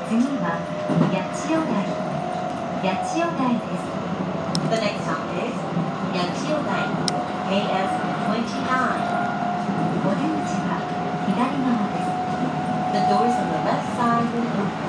次は八千代台。八千代台です。 The next stop is Yachiodai, AS29. お出口は左側です。 The doors on the left side will open.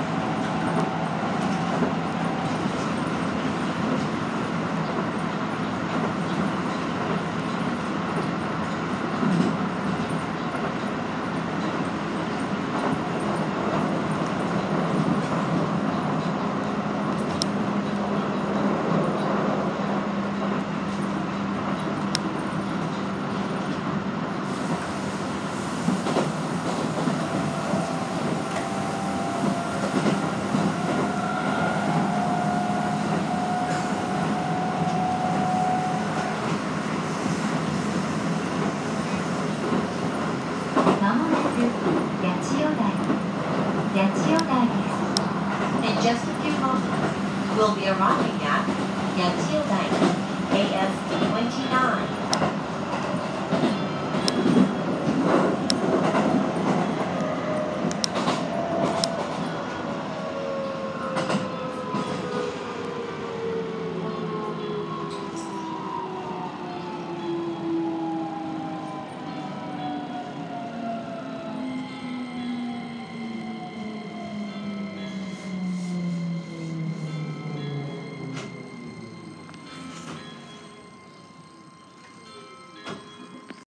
In just a few moments, we'll be arriving at Yachiodai, AS29.